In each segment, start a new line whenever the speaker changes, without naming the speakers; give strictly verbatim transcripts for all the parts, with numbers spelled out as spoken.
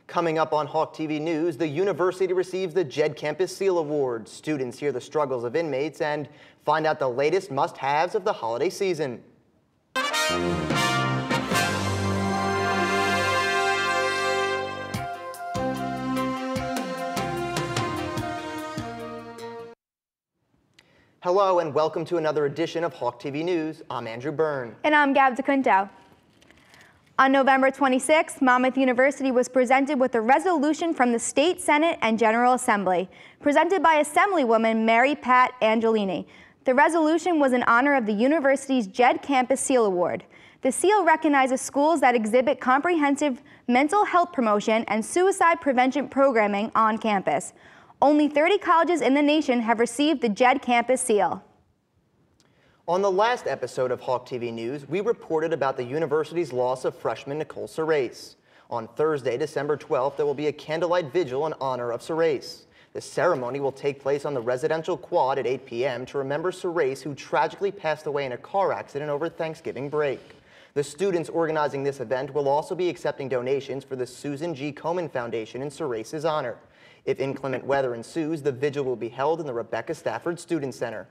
Coming up on Hawk T V News, the university receives the Jed Campus Seal Award. Students hear the struggles of inmates and find out the latest must-haves of the holiday season. Hello and welcome to another edition of Hawk T V News. I'm Andrew Byrne.
And I'm Gab DeCunto. On November twenty-sixth, Monmouth University was presented with a resolution from the State Senate and General Assembly, presented by Assemblywoman Mary Pat Angelini. The resolution was in honor of the university's Jed Campus Seal Award. The seal recognizes schools that exhibit comprehensive mental health promotion and suicide prevention programming on campus. Only thirty colleges in the nation have received the Jed Campus Seal.
On the last episode of Hawk T V News, we reported about the university's loss of freshman Nicole Surace. On Thursday, December twelfth, there will be a candlelight vigil in honor of Surace. The ceremony will take place on the residential quad at eight p m to remember Surace, who tragically passed away in a car accident over Thanksgiving break. The students organizing this event will also be accepting donations for the Susan G. Komen Foundation in Surace's honor. If inclement weather ensues, the vigil will be held in the Rebecca Stafford Student Center.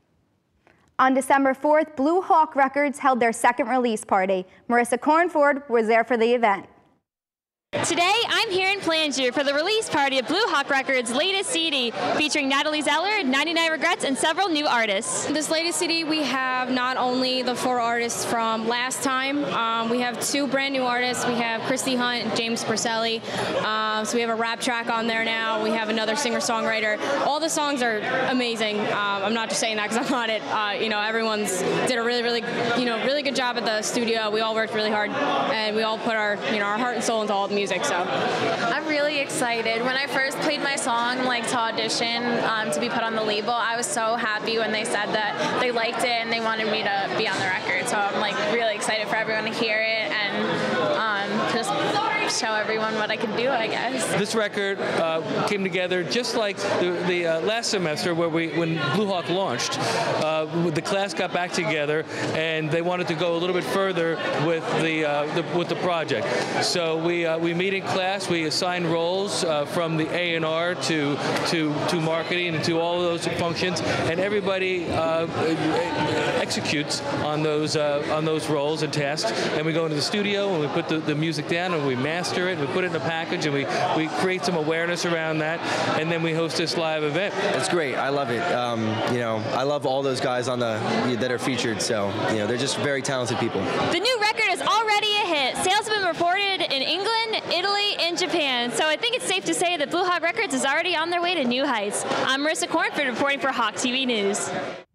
On December fourth, Blue Hawk Records held their second release party. Marissa Cornford was there for the event.
Today, I'm here in Planger for the release party of Blue Hawk Records' latest C D, featuring Natalie Zeller, ninety-nine Regrets, and several new artists.
This latest C D, we have not only the four artists from last time, um, we have two brand new artists. We have Christy Hunt and James Perselli. Uh, so we have a rap track on there now. We have another singer-songwriter. All the songs are amazing. Um, I'm not just saying that because I'm on it. Uh, you know, everyone's did a really, really, you know, really good job at the studio. We all worked really hard, and we all put our, you know, our heart and soul into all the music. So
I'm really excited. When I first played my song, like to audition um, to be put on the label, I was so happy when they said that they liked it and they wanted me to be on the record. So I'm like really excited for everyone to hear it and um, just show everyone what I can do, I guess.
This record uh, came together just like the, the uh, last semester where we, when Blue Hawk launched, uh, the class got back together and they wanted to go a little bit further with the, uh, the with the project. So we uh, we meet in class, we assign roles uh, from the A and R to to to marketing and to all of those functions, and everybody uh, executes on those uh, on those roles and tasks. And we go into the studio and we put the, the music down and we master it, we put it in a package, and we, we create some awareness around that, and then we host this live event.
It's great. I love it. Um, you know, I love all those guys on the that are featured, so, you know, they're just very talented people.
The new record is already a hit. Sales have been reported in England, Italy, and Japan, so I think it's safe to say that Blue Hawk Records is already on their way to new heights. I'm Marissa Cornford reporting for Hawk T V News.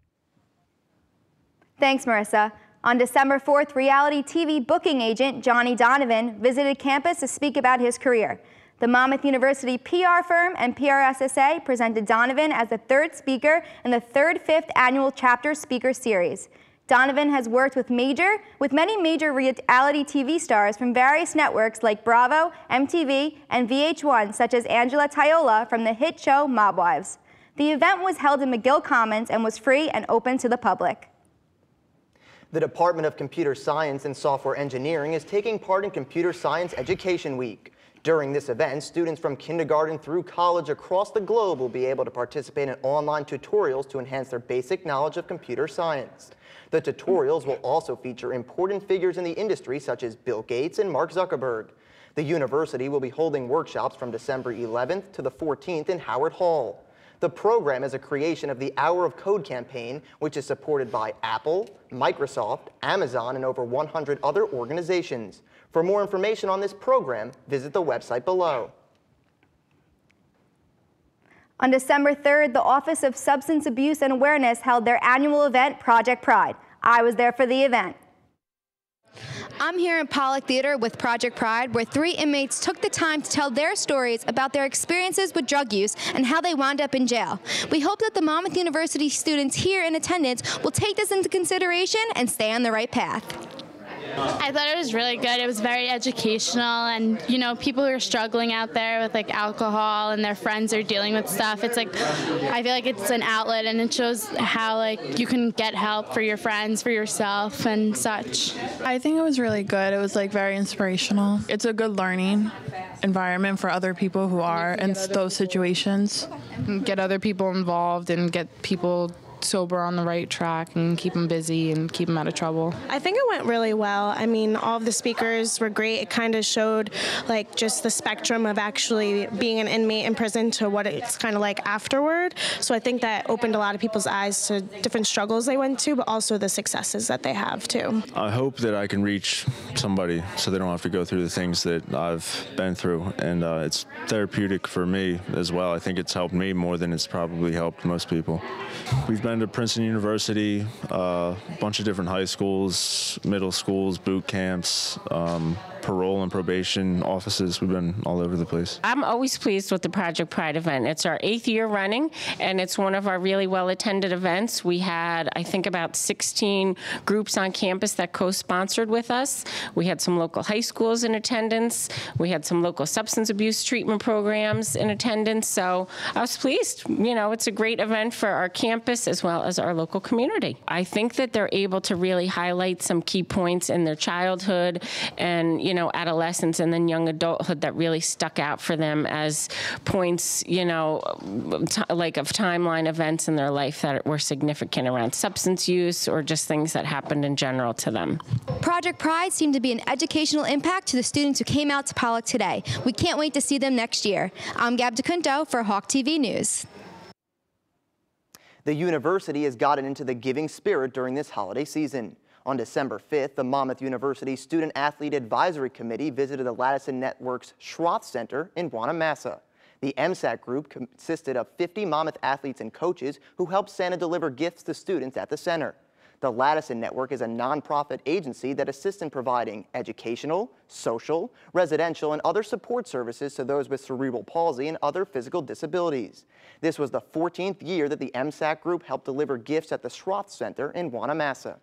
Thanks, Marissa. On December fourth, reality T V booking agent Johnny Donovan visited campus to speak about his career. The Monmouth University P R firm and P R S S A presented Donovan as the third speaker in the third fifth annual Chapter Speaker Series. Donovan has worked with major, with many major reality T V stars from various networks like Bravo, M T V, and V H one, such as Angela Taiola from the hit show Mob Wives. The event was held in McGill Commons and was free and open to the public.
The Department of Computer Science and Software Engineering is taking part in Computer Science Education Week. During this event, students from kindergarten through college across the globe will be able to participate in online tutorials to enhance their basic knowledge of computer science. The tutorials will also feature important figures in the industry such as Bill Gates and Mark Zuckerberg. The university will be holding workshops from December eleventh to the fourteenth in Howard Hall. The program is a creation of the Hour of Code campaign, which is supported by Apple, Microsoft, Amazon, and over one hundred other organizations. For more information on this program, visit the website below.
On December third, the Office of Substance Abuse and Awareness held their annual event, Project Pride. I was there for the event.
I'm here in Pollock Theater with Project Pride, where three inmates took the time to tell their stories about their experiences with drug use and how they wound up in jail. We hope that the Monmouth University students here in attendance will take this into consideration and stay on the right path.
I thought it was really good. It was very educational, and you know, people who are struggling out there with like alcohol and their friends are dealing with stuff. It's like, I feel like it's an outlet, and it shows how like you can get help for your friends, for yourself, and such.
I think it was really good. It was like very inspirational. It's a good learning environment for other people who are in those situations.
Get other people involved and get people sober on the right track and keep them busy and keep them out of trouble.
I think it went really well. I mean, all of the speakers were great. It kind of showed like just the spectrum of actually being an inmate in prison to what it's kind of like afterward. So I think that opened a lot of people's eyes to different struggles they went to, but also the successes that they have too.
I hope that I can reach somebody so they don't have to go through the things that I've been through, and uh, it's therapeutic for me as well. I think it's helped me more than it's probably helped most people. We've been to Princeton University, a uh, bunch of different high schools, middle schools, boot camps, um, parole and probation offices. We've been all over the place.
I'm always pleased with the Project Pride event. It's our eighth year running, and it's one of our really well-attended events. We had, I think, about sixteen groups on campus that co-sponsored with us. We had some local high schools in attendance. We had some local substance abuse treatment programs in attendance. So I was pleased. You know, it's a great event for our campus as well as our local community. I think that they're able to really highlight some key points in their childhood and, you know, adolescence and then young adulthood that really stuck out for them as points, you know, t like of timeline events in their life that were significant around substance use or just things that happened in general to them.
Project Pride seemed to be an educational impact to the students who came out to Pollock today. We can't wait to see them next year. I'm Gab DeCunto for Hawk T V News.
The university has gotten into the giving spirit during this holiday season. On December fifth, the Monmouth University Student Athlete Advisory Committee visited the Ladison Network's Schroth Center in Wanamassa. The M SAT group consisted of fifty Monmouth athletes and coaches who helped Santa deliver gifts to students at the center. The Ladison Network is a nonprofit agency that assists in providing educational, social, residential, and other support services to those with cerebral palsy and other physical disabilities. This was the fourteenth year that the M SAT group helped deliver gifts at the Schroth Center in Wanamassa.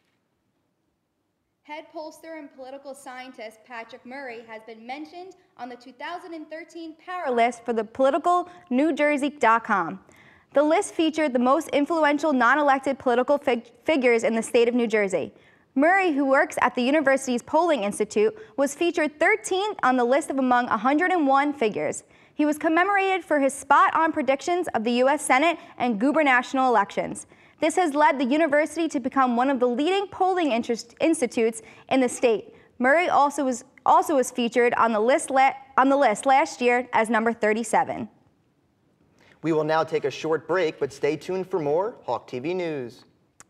Head pollster and political scientist Patrick Murray has been mentioned on the two thousand thirteen Power List for the Political New Jersey dot com. The list featured the most influential non-elected political fig figures in the state of New Jersey. Murray, who works at the university's polling institute, was featured thirteenth on the list of among one hundred and one figures. He was commemorated for his spot-on predictions of the U S Senate and gubernatorial elections. This has led the university to become one of the leading polling institutes in the state. Murray also was, also was featured on the, list on the list last year as number thirty-seven.
We will now take a short break, but stay tuned for more Hawk T V News.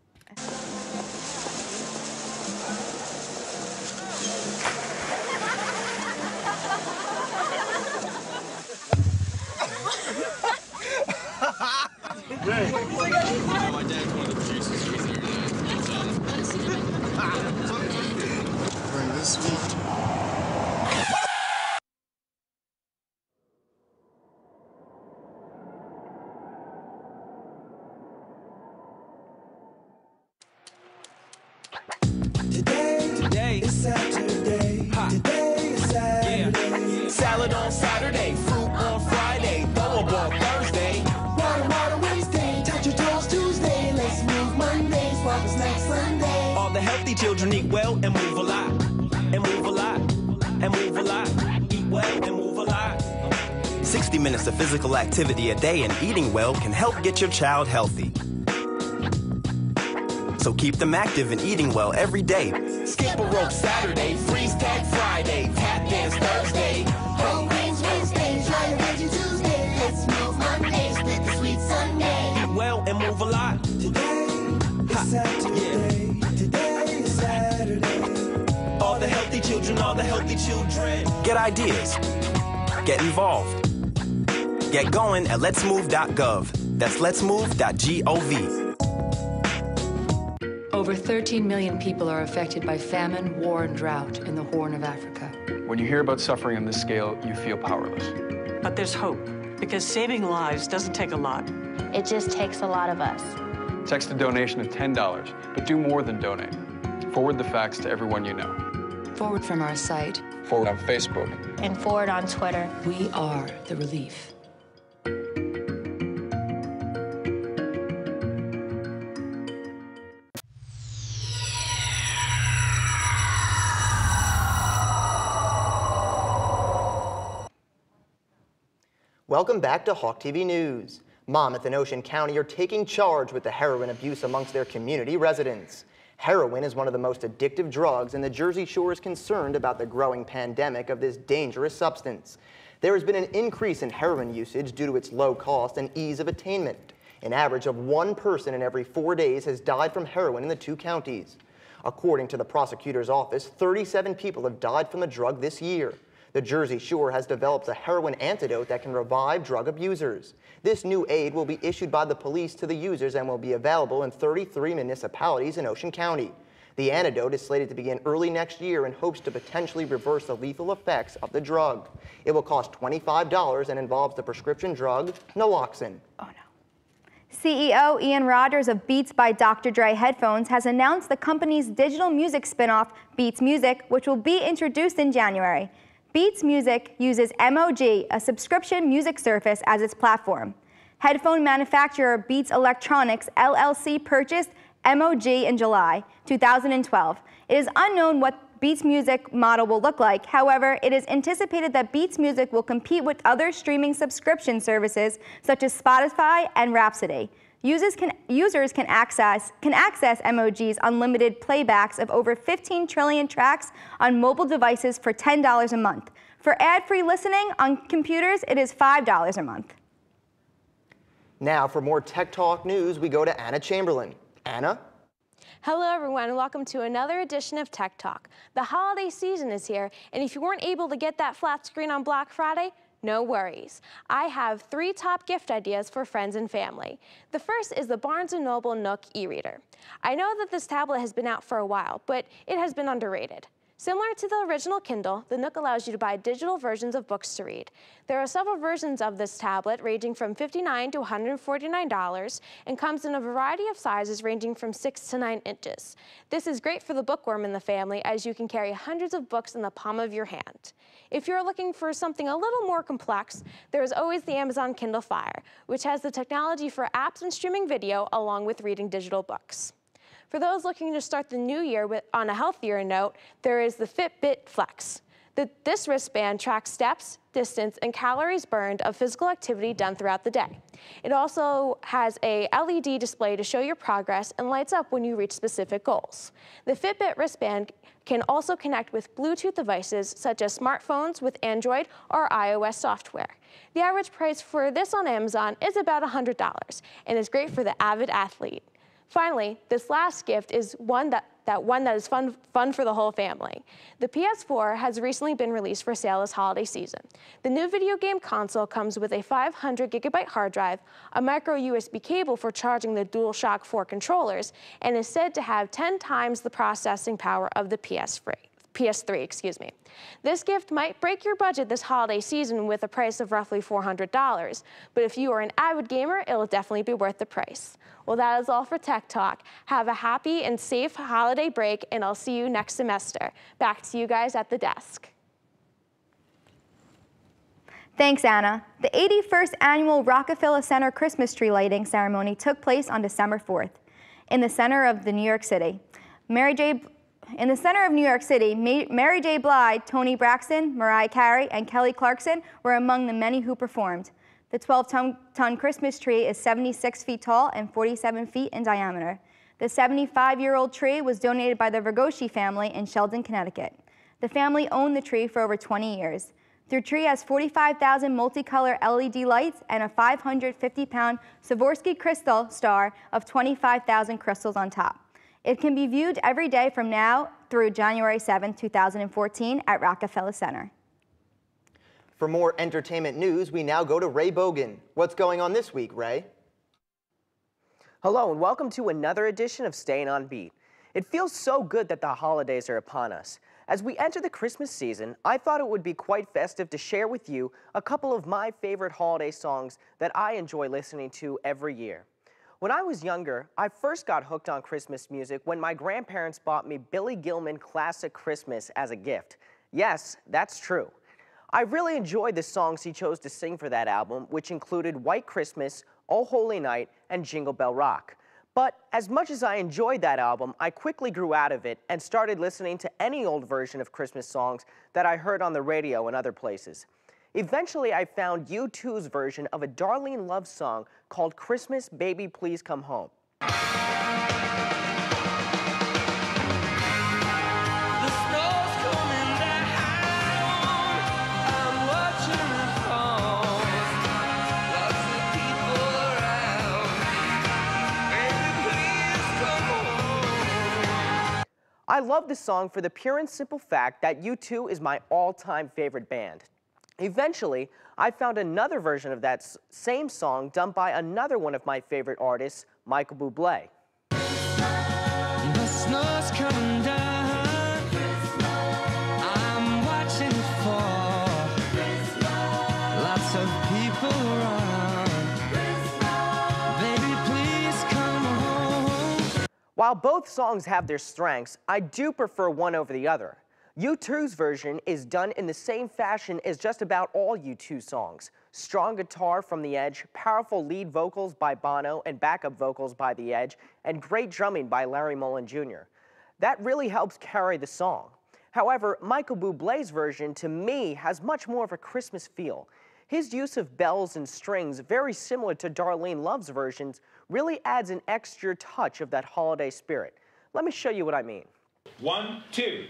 My dad's one of the producers. He's there today. Bring this week.
Today, today is Saturday. Ha. Today is Saturday. Yeah. Salad on Saturday, fruit on Friday, throw a ball Thursday. Water, water Wednesday, touch your toes Tuesday. Let's move Monday, swap us next Sunday. All the healthy children eat well and move a lot, and move a lot, and move a lot. Eat well and move a lot.
sixty minutes of physical activity a day and eating well can help get your child healthy. So keep them active and eating well every day.
Skip a rope Saturday, freeze tag Friday, tap dance Thursday. Whole grains Wednesday, try a veggie Tuesday. Let's move Monday, split the sweet Sunday.
Eat well and move a lot.
Today is Saturday. Yeah. Today is Saturday.
All the healthy children, all the healthy children. Get ideas. Get involved. Get going at lets move dot gov. That's lets move dot gov.
Over thirteen million people are affected by famine, war, and drought in the Horn of Africa.
When you hear about suffering on this scale, you feel powerless.
But there's hope, because saving lives doesn't take a lot.
It just takes a lot of us.
Text a donation of ten dollars, but do more than donate. Forward the facts to everyone you know.
Forward from our site.
Forward on Facebook.
And forward on Twitter.
We are the relief.
Welcome back to Hawk T V News. Monmouth and Ocean County are taking charge with the heroin abuse amongst their community residents. Heroin is one of the most addictive drugs, and the Jersey Shore is concerned about the growing pandemic of this dangerous substance. There has been an increase in heroin usage due to its low cost and ease of attainment. An average of one person in every four days has died from heroin in the two counties. According to the prosecutor's office, thirty-seven people have died from the drug this year. The Jersey Shore has developed a heroin antidote that can revive drug abusers. This new aid will be issued by the police to the users and will be available in thirty-three municipalities in Ocean County. The antidote is slated to begin early next year and hopes to potentially reverse the lethal effects of the drug. It will cost twenty-five dollars and involves the prescription drug naloxone.
Oh no. C E O Ian Rogers of Beats by Doctor Dre Headphones has announced the company's digital music spinoff, Beats Music, which will be introduced in January. Beats Music uses M O G, a subscription music service, as its platform. Headphone manufacturer Beats Electronics L L C purchased M O G in July two thousand twelve. It is unknown what Beats Music model will look like. However, it is anticipated that Beats Music will compete with other streaming subscription services such as Spotify and Rhapsody. Users can, users can access, can access M O G's unlimited playbacks of over fifteen trillion tracks on mobile devices for ten dollars a month. For ad-free listening on computers, it is five dollars a month.
Now for more Tech Talk news, we go to Anna Chamberlain. Anna?
Hello everyone, and welcome to another edition of Tech Talk. The holiday season is here, and if you weren't able to get that flat screen on Black Friday, no worries. I have three top gift ideas for friends and family. The first is the Barnes and Noble Nook e-reader. I know that this tablet has been out for a while, but it has been underrated. Similar to the original Kindle, the Nook allows you to buy digital versions of books to read. There are several versions of this tablet ranging from fifty-nine dollars to one hundred forty-nine dollars and comes in a variety of sizes ranging from six to nine inches. This is great for the bookworm in the family as you can carry hundreds of books in the palm of your hand. If you're looking for something a little more complex, there is always the Amazon Kindle Fire, which has the technology for apps and streaming video along with reading digital books. For those looking to start the new year with, on a healthier note, there is the Fitbit Flex. The, this wristband tracks steps, distance, and calories burned of physical activity done throughout the day. It also has a L E D display to show your progress and lights up when you reach specific goals. The Fitbit wristband can also connect with Bluetooth devices such as smartphones with Android or iOS software. The average price for this on Amazon is about one hundred dollars and is great for the avid athlete. Finally, this last gift is one that, that one that is fun, fun for the whole family. The P S four has recently been released for sale this holiday season. The new video game console comes with a five hundred gigabyte hard drive, a micro U S B cable for charging the DualShock four controllers, and is said to have ten times the processing power of the P S three. P S three, excuse me. This gift might break your budget this holiday season with a price of roughly four hundred dollars, but if you are an avid gamer, it'll definitely be worth the price. Well, that is all for Tech Talk. Have a happy and safe holiday break, and I'll see you next semester. Back to you guys at the desk.
Thanks, Anna. The eighty-first annual Rockefeller Center Christmas tree lighting ceremony took place on December fourth in the center of the New York City. Mary J. In the center of New York City, Mary J. Blige, Toni Braxton, Mariah Carey, and Kelly Clarkson were among the many who performed. The twelve ton Christmas tree is seventy-six feet tall and forty-seven feet in diameter. The seventy-five-year-old tree was donated by the Vergoshi family in Sheldon, Connecticut. The family owned the tree for over twenty years. The tree has forty-five thousand multicolor L E D lights and a five hundred fifty pound Swarovski crystal star of twenty-five thousand crystals on top. It can be viewed every day from now through January seventh, two thousand fourteen at Rockefeller Center.
For more entertainment news, we now go to Ray Bogan. What's going on this week, Ray?
Hello and welcome to another edition of Staying on Beat. It feels so good that the holidays are upon us. As we enter the Christmas season, I thought it would be quite festive to share with you a couple of my favorite holiday songs that I enjoy listening to every year. When I was younger, I first got hooked on Christmas music when my grandparents bought me Billy Gilman Classic Christmas as a gift. Yes, that's true. I really enjoyed the songs he chose to sing for that album, which included White Christmas, Oh Holy Night, and Jingle Bell Rock. But as much as I enjoyed that album, I quickly grew out of it and started listening to any old version of Christmas songs that I heard on the radio and other places. Eventually, I found U two's version of a Darlene Love song called Christmas, Baby Please Come Home. I love this song for the pure and simple fact that U two is my all-time favorite band. Eventually, I found another version of that same song done by another one of my favorite artists, Michael Bublé.
The snow's coming down. I'm watching it fall. Lots of people around. Baby, please come home.
While both songs have their strengths, I do prefer one over the other. U two's version is done in the same fashion as just about all U two songs. Strong guitar from The Edge, powerful lead vocals by Bono and backup vocals by The Edge, and great drumming by Larry Mullen Junior That really helps carry the song. However, Michael Bublé's version, to me, has much more of a Christmas feel. His use of bells and strings, very similar to Darlene Love's versions, really adds an extra touch of that holiday spirit. Let me show you what I mean.
One, two.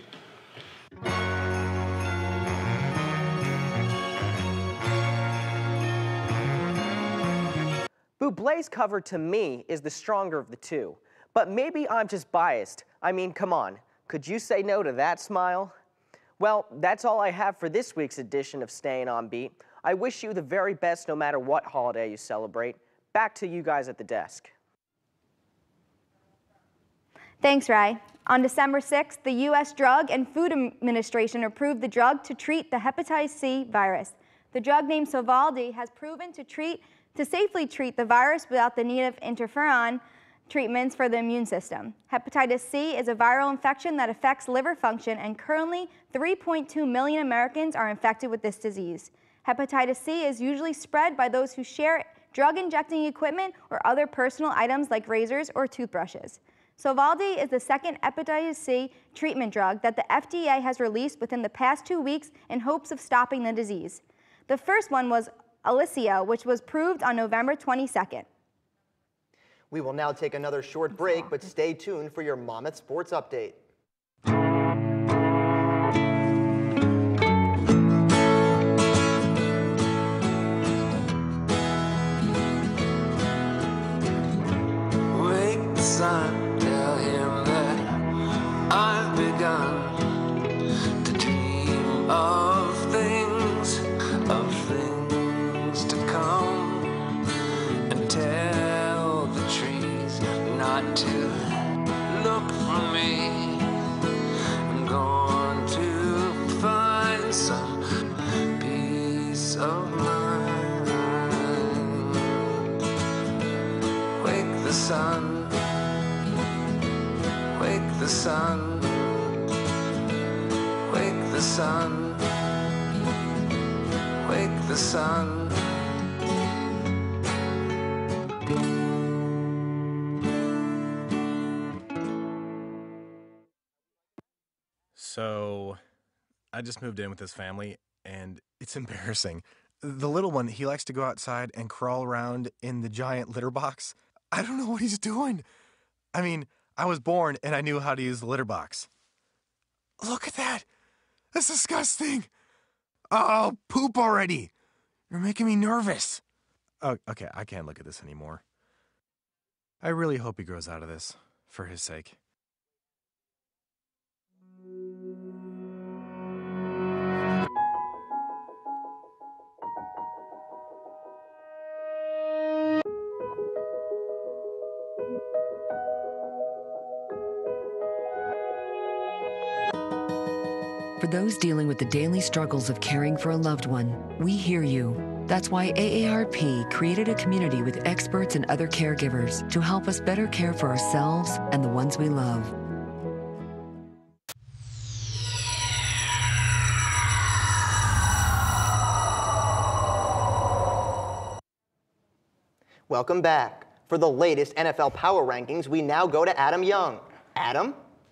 Bublé's cover, to me, is the stronger of the two. But maybe I'm just biased. I mean, come on. Could you say no to that smile? Well, that's all I have for this week's edition of Staying on Beat. I wish you the very best no matter what holiday you celebrate. Back to you guys at the desk.
Thanks, Ray. On December sixth, the U S Drug and Food Administration approved the drug to treat the hepatitis C virus. The drug named Sovaldi has proven to treat to safely treat the virus without the need of interferon treatments for the immune system. Hepatitis C is a viral infection that affects liver function, and currently three point two million Americans are infected with this disease. Hepatitis C is usually spread by those who share drug-injecting equipment or other personal items like razors or toothbrushes. Sovaldi is the second hepatitis C treatment drug that the F D A has released within the past two weeks in hopes of stopping the disease. The first one was Alisio, which was proved on November twenty-second.
We will now take another short break, but stay tuned for your Monmouth Sports Update.
Wake the sun, tell him that I've begun to dream of things, of things to come, and tell the trees not to look for me. I'm going to find some peace of mind. Wake the sun, wake the sun, wake the sun, wake the sun.
So, I just moved in with this family, and it's embarrassing. The little one, he likes to go outside and crawl around in the giant litter box. I don't know what he's doing. I mean, I was born and I knew how to use the litter box. Look at that. That's disgusting. Oh, poop already. You're making me nervous. Oh, okay, I can't look at this anymore. I really hope he grows out of this, for his sake.
those dealing with the daily struggles of caring for a loved one, we hear you. That's why A A R P created a community with experts and other caregivers to help us better care for ourselves and the ones we love.
Welcome back. For the latest N F L Power Rankings, we now go to Adam Young. Adam?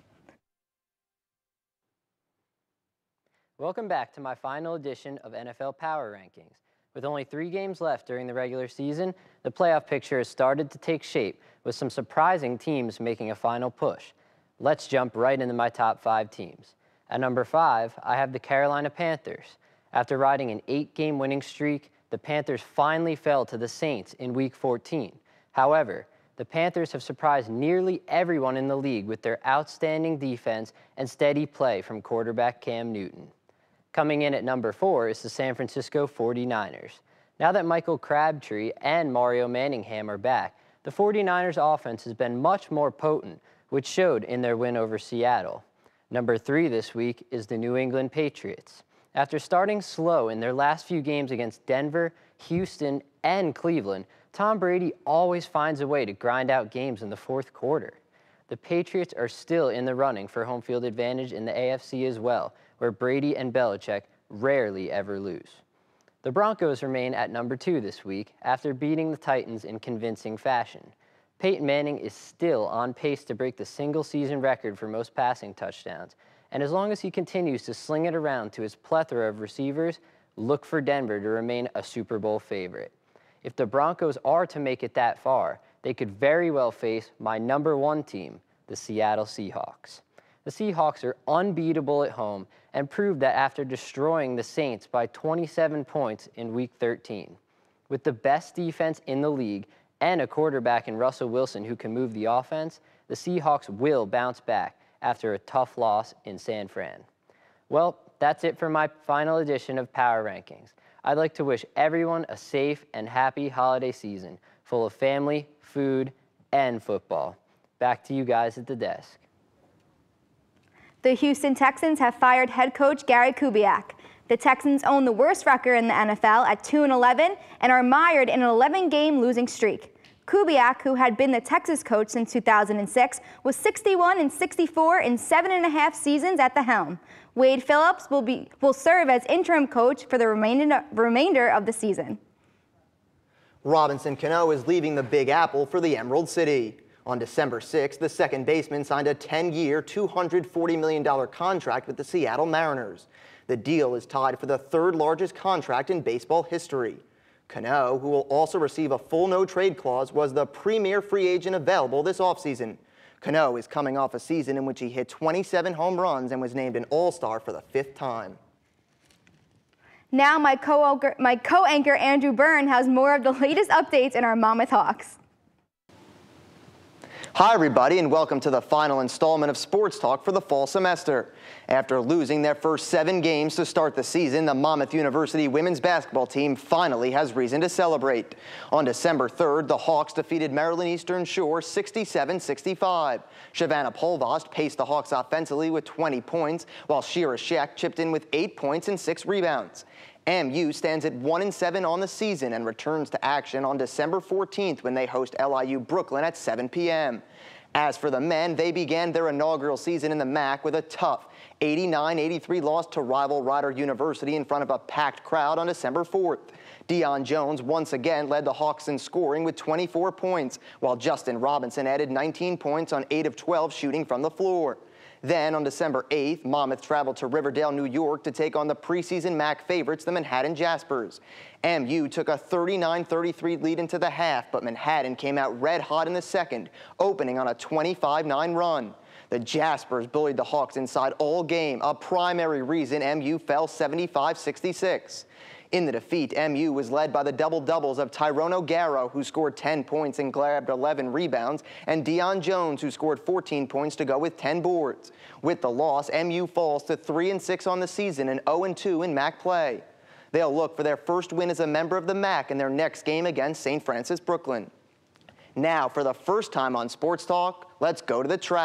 Welcome back to my final edition of N F L Power Rankings. With only three games left during the regular season, the playoff picture has started to take shape, with some surprising teams making a final push. Let's jump right into my top five teams. At number five, I have the Carolina Panthers. After riding an eight-game winning streak, the Panthers finally fell to the Saints in Week fourteen. However, the Panthers have surprised nearly everyone in the league with their outstanding defense and steady play from quarterback Cam Newton. Coming in at number four is the San Francisco forty-niners. Now that Michael Crabtree and Mario Manningham are back, the forty-niners offense has been much more potent, which showed in their win over Seattle. Number three this week is the New England Patriots. After starting slow in their last few games against Denver, Houston, and Cleveland, Tom Brady always finds a way to grind out games in the fourth quarter. The Patriots are still in the running for home field advantage in the A F C as well, where Brady and Belichick rarely ever lose. The Broncos remain at number two this week after beating the Titans in convincing fashion. Peyton Manning is still on pace to break the single-season record for most passing touchdowns, and as long as he continues to sling it around to his plethora of receivers, look for Denver to remain a Super Bowl favorite. If the Broncos are to make it that far, they could very well face my number one team, the Seattle Seahawks. The Seahawks are unbeatable at home and proved that after destroying the Saints by twenty-seven points in Week thirteen. With the best defense in the league and a quarterback in Russell Wilson who can move the offense, the Seahawks will bounce back after a tough loss in San Fran. Well, that's it for my final edition of Power Rankings. I'd like to wish everyone a safe and happy holiday season, full of family, food, and football. Back to you guys at the desk.
The Houston Texans have fired head coach Gary Kubiak. The Texans own the worst record in the N F L at two and eleven and are mired in an eleven-game losing streak. Kubiak, who had been the Texas coach since two thousand six, was sixty-one and sixty-four in seven and a half seasons at the helm. Wade Phillips will be will serve as interim coach for the remainder remainder of the season.
Robinson Cano is leaving the Big Apple for the Emerald City. On December sixth, the second baseman signed a ten-year, two hundred forty million dollars contract with the Seattle Mariners. The deal is tied for the third largest contract in baseball history. Cano, who will also receive a full no-trade clause, was the premier free agent available this offseason. Cano is coming off a season in which he hit twenty-seven home runs and was named an All-Star for the fifth time.
Now my co-anchor, my co-anchor Andrew Byrne has more of the latest updates in our Monmouth Hawks.
Hi everybody and welcome to the final installment of Sports Talk for the fall semester. After losing their first seven games to start the season, the Monmouth University women's basketball team finally has reason to celebrate. On December third, the Hawks defeated Maryland Eastern Shore sixty-seven sixty-five. Shavannah Polvost paced the Hawks offensively with twenty points, while Shira Sheck chipped in with eight points and six rebounds. M U stands at one and seven on the season and returns to action on December fourteenth when they host L I U Brooklyn at seven p m As for the men, they began their inaugural season in the M A C with a tough eighty-nine eighty-three loss to rival Rider University in front of a packed crowd on December fourth. Deion Jones once again led the Hawks in scoring with twenty-four points, while Justin Robinson added nineteen points on eight of twelve shooting from the floor. Then on December eighth, Monmouth traveled to Riverdale, New York to take on the preseason M A C favorites, the Manhattan Jaspers. M U took a thirty-nine thirty-three lead into the half, but Manhattan came out red hot in the second, opening on a twenty-five nine run. The Jaspers bullied the Hawks inside all game, a primary reason M U fell seventy-five sixty-six. In the defeat, M U was led by the double-doubles of Tyrone O'Gara, who scored ten points and grabbed eleven rebounds, and Deion Jones, who scored fourteen points to go with ten boards. With the loss, M U falls to three and six on the season and oh and two in M A C play. They'll look for their first win as a member of the M A C in their next game against Saint Francis Brooklyn. Now, for the first time on Sports Talk, let's go to the track.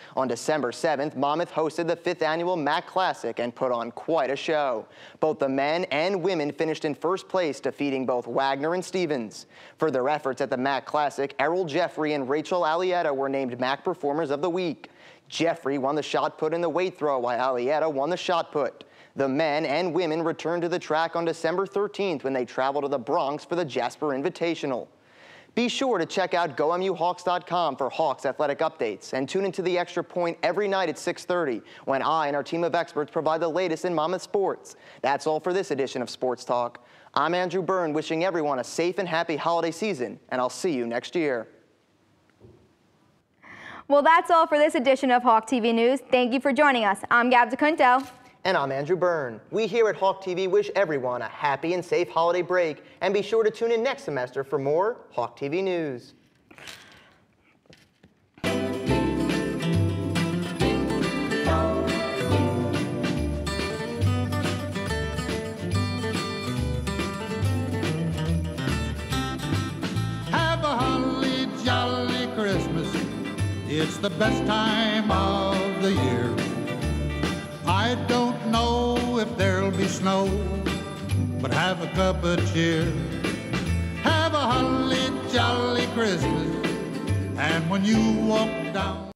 On December seventh, Monmouth hosted the fifth annual M A C Classic and put on quite a show. Both the men and women finished in first place, defeating both Wagner and Stevens. For their efforts at the M A C Classic, Errol Jeffrey and Rachel Alietta were named M A C Performers of the Week. Jeffrey won the shot put and the weight throw, while Alietta won the shot put. The men and women returned to the track on December thirteenth when they traveled to the Bronx for the Jasper Invitational. Be sure to check out Go M U Hawks dot com for Hawks athletic updates and tune into the Extra Point every night at six thirty when I and our team of experts provide the latest in Monmouth sports. That's all for this edition of Sports Talk. I'm Andrew Byrne, wishing everyone a safe and happy holiday season, and I'll see you next year.
Well, that's all for this edition of Hawk T V News. Thank you for joining us. I'm Gab DeCunto.
And I'm Andrew Byrne. We here at Hawk T V wish everyone a happy and safe holiday break, and be sure to tune in next semester for more Hawk T V News.
Have a holly jolly Christmas. It's the best time of the year. I don't know if there'll be snow, but have a cup of cheer. Have a holly jolly Christmas, and when you walk down